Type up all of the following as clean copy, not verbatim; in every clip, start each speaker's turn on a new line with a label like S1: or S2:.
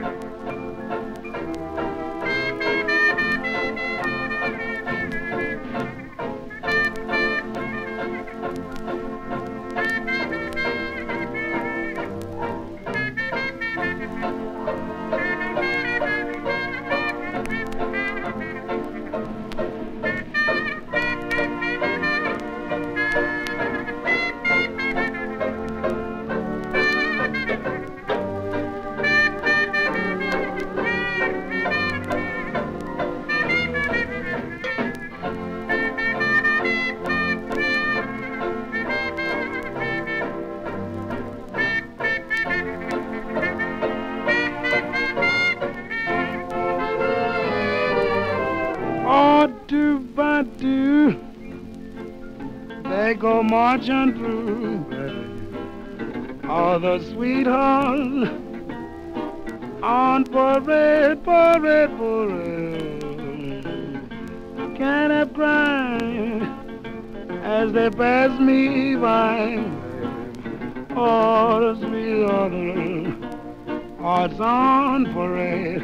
S1: Do they go marching through all the sweethearts on parade, parade, parade. Can't help crying as they pass me by. All the sweethearts hearts on parade.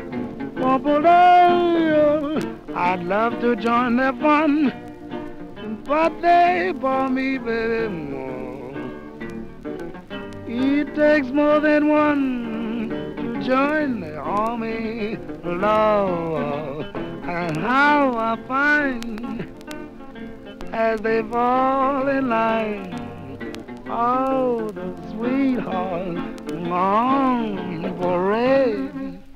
S1: I'd love to join their fun, but they bore me very more. It takes more than one to join the army. Love, and how I find as they fall in line. Oh, the sweetheart on parade.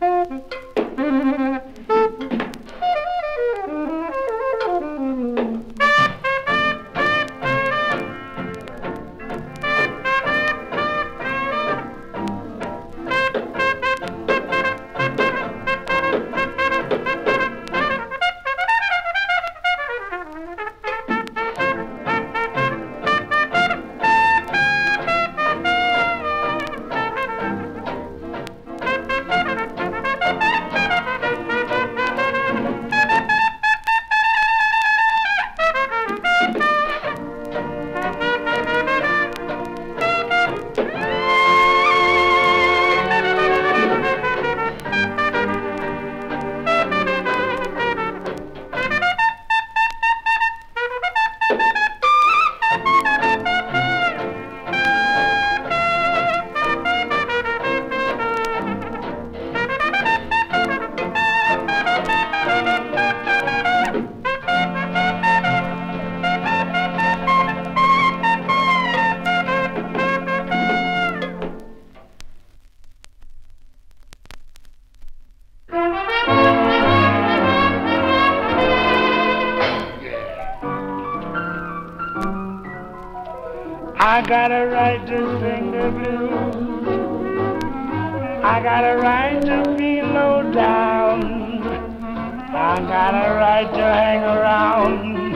S1: I got a right to sing the blues. I got a right to feel low down. I got a right to hang around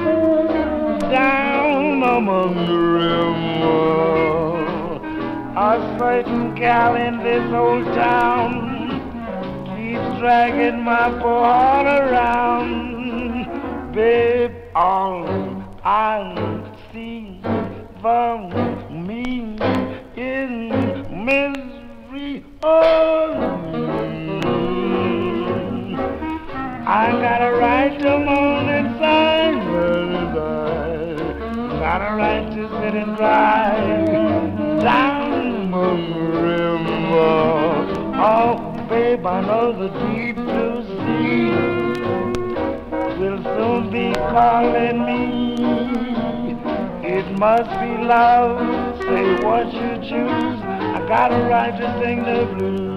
S1: down among the river. A certain gal in this old town keeps dragging my poor heart around. Babe, all I see for me is misery. Oh, I got a right to moan and sigh. Got a right to sit and cry down the river. Oh, babe, I know the deep blue sea will soon be calling me. It must be love, say what you choose. I got a right to sing the blues.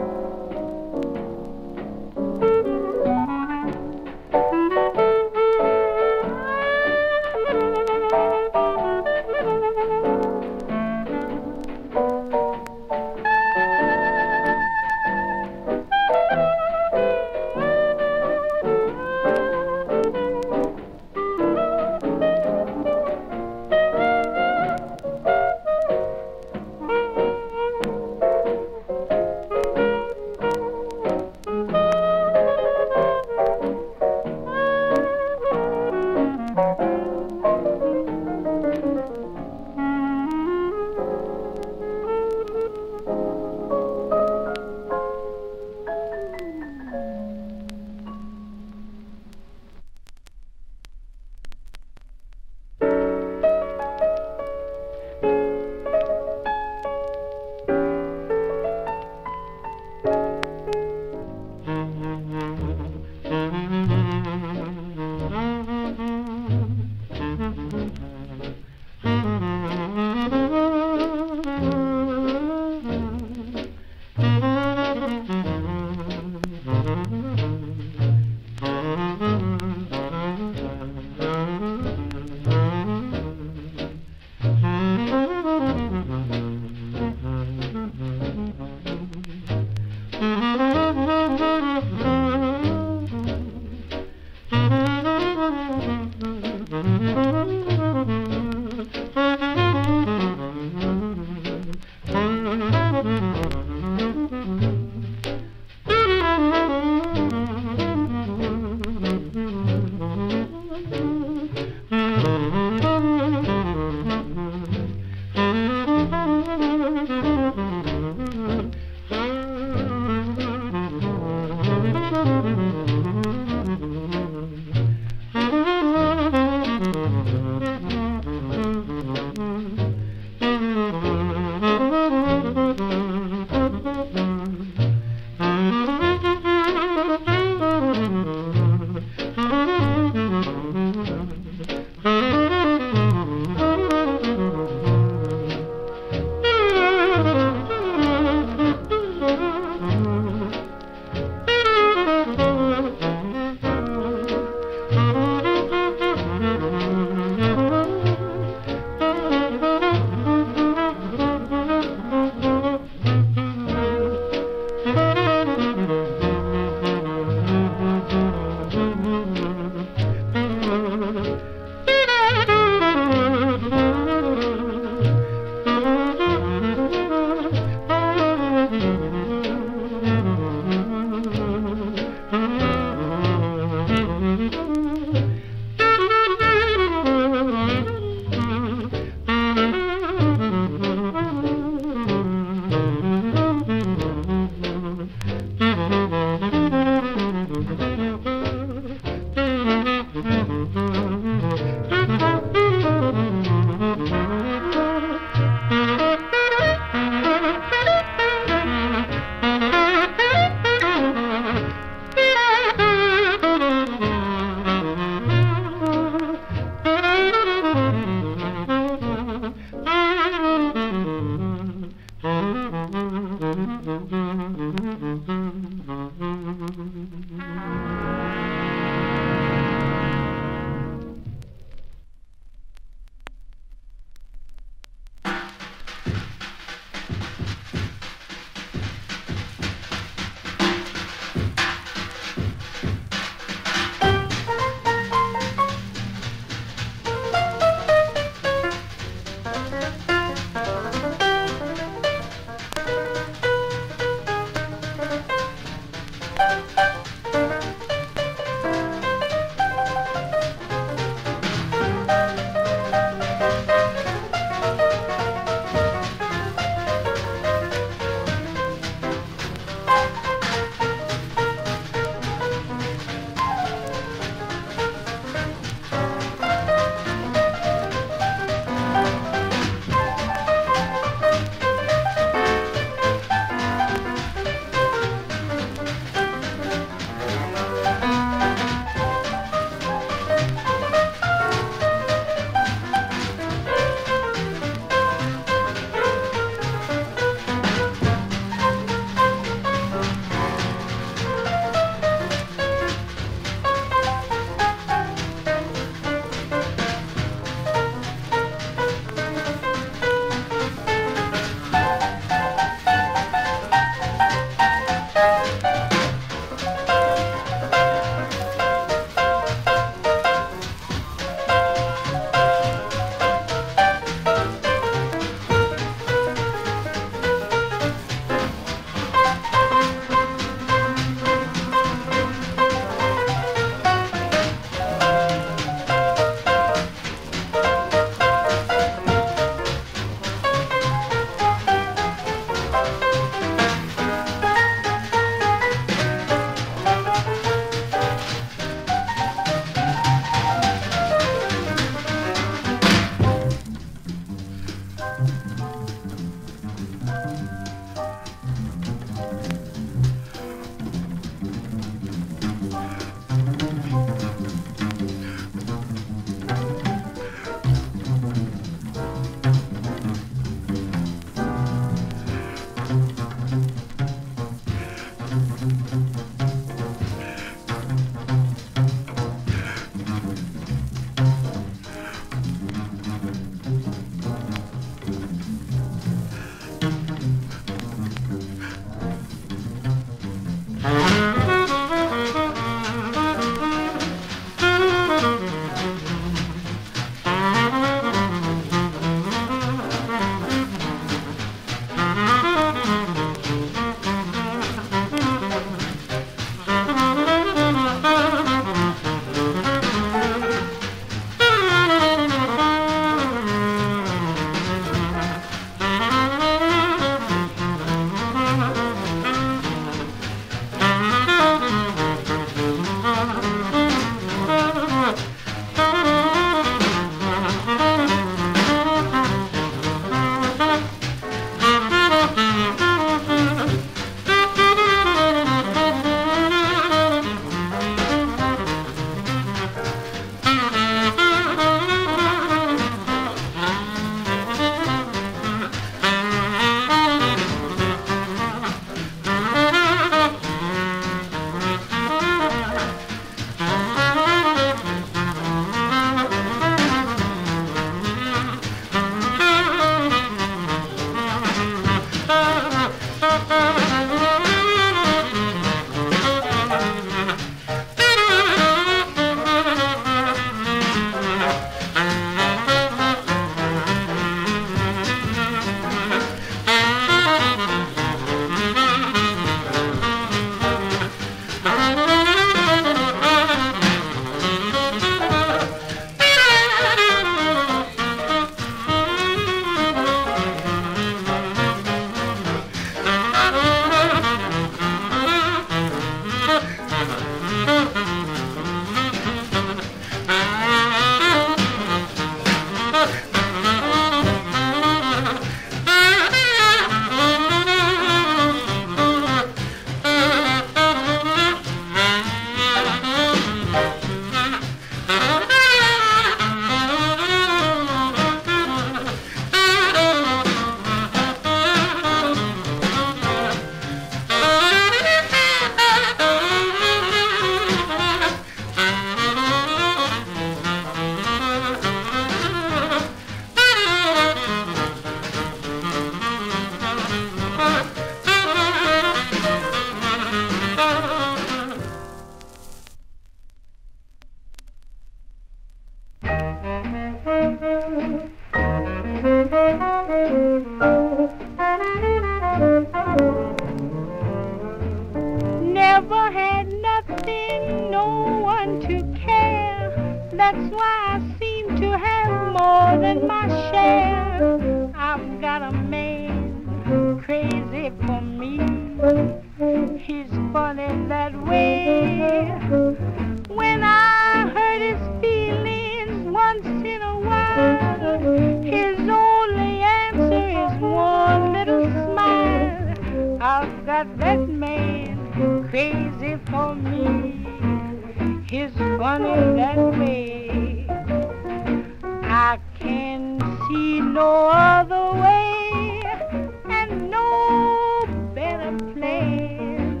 S2: That's why I seem to have more than my share. I've got a man crazy for me. He's funny that way. When I hurt his feelings once in a while, his only answer is one little smile. I've got that man crazy for me. He's funny that way. I can see no other way and no better plan.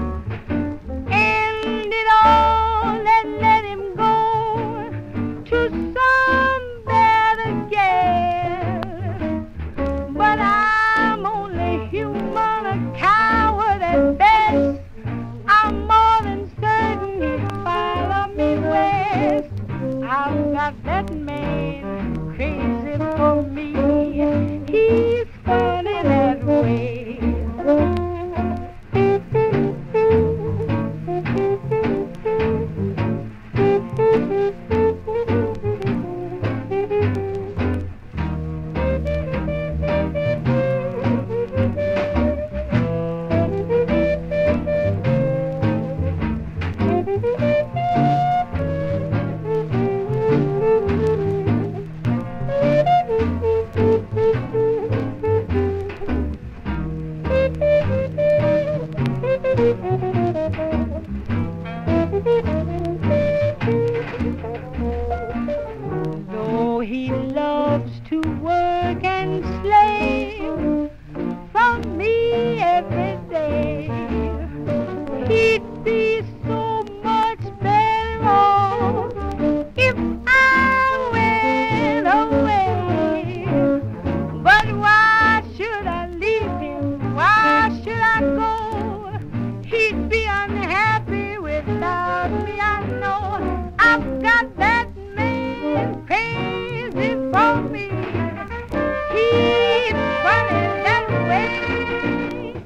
S2: End it all and let him go to some better gal. But I'm only human, a coward at best. I'm more than certain he'd follow me west. I've got that man crazy for me. He's funny that way. Though he loves to work and slave from me every day, he'd be so much better off if I went away. But why should I leave him? Why should I go? He'd be unhappy without me, I know. I've got that man crazy for me. He's funny that way.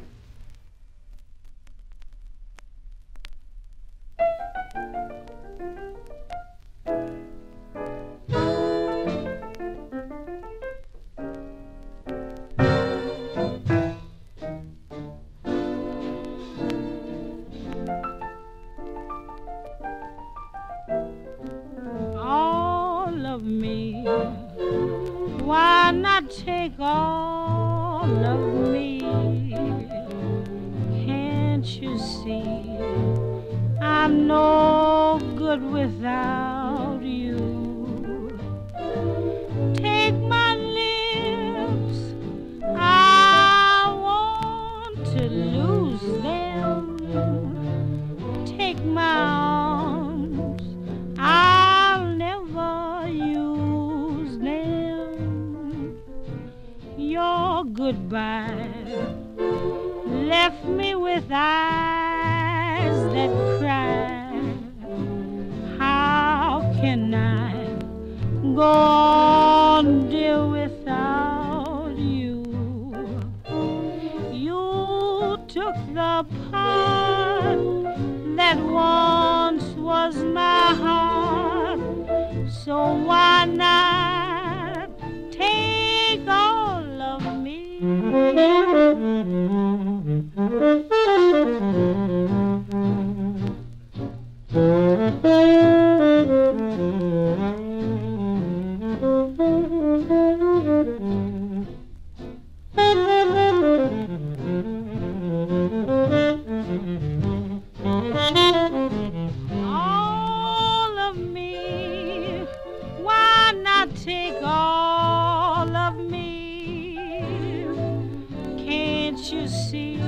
S2: All of me, why not take all of me? Can't you see I'm no good without you? Take my lips, I want to lose them. Take my arms, I'll never use them. Your goodbye left me with eyes that cry. How can I go on, dear, without you? You took the part that once was my heart, so why not take all of me? All of me, why not take all of me? Can't you see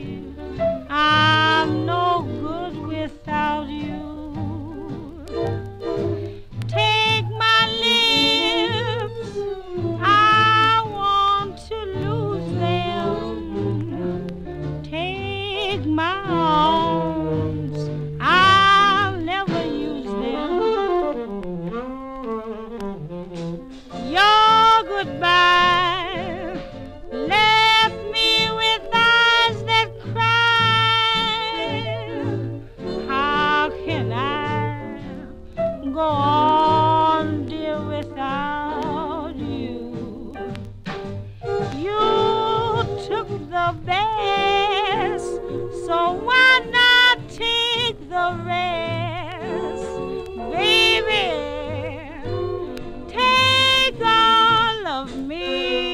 S2: I'm no good without you? Take my lips, I want to lose them. Take my arms, I'll never use them. Your goodbye left me with eyes the best, so why not take the rest? Baby, take all of me.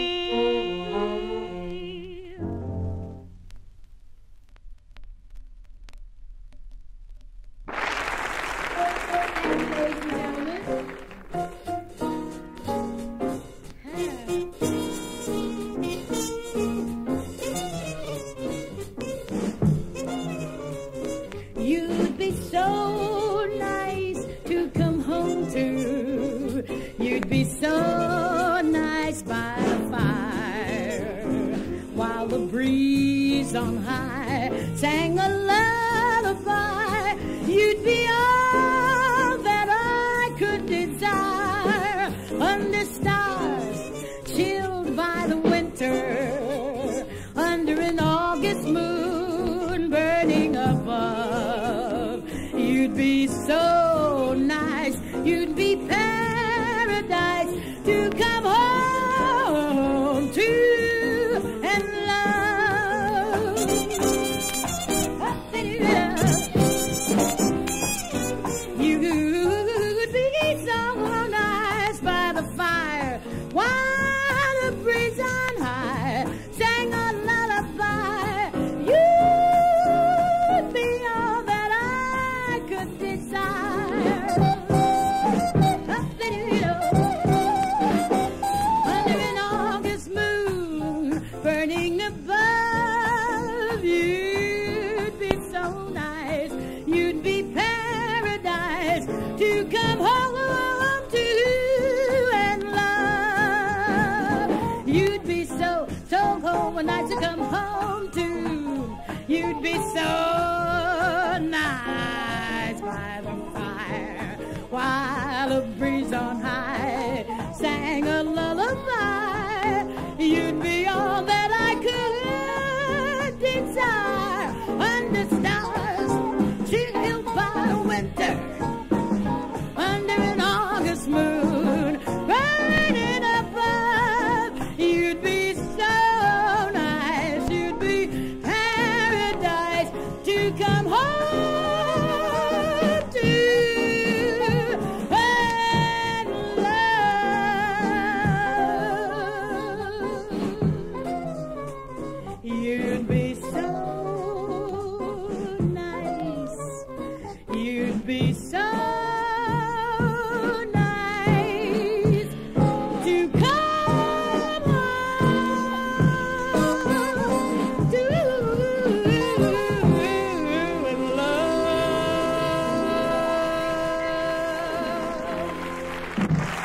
S3: You'd be so nice to come home to. You'd be so nice by the fire, while the breeze on high sang a lullaby. You'd be all that I could desire, under stars chilled by the winter, under an August moon burning above. You'd be so nice, you'd be paradise to come home to and love. You'd be so nice by the fire, while the breeze on high sang a lullaby. You'd be all that I could desire, under an August moon burning above. You'd be so nice, you'd be paradise to come home to and love. You'd be so nice to come home to. You'd be so nice by the fire, while the breeze on high sang a lullaby. You'd be all that I could desire, under stars chilled by winter, under an August moon burning above. You'd be so nice, you'd be paradise to come home to and love. You'd be so nice, you'd be so nice to come home to and love.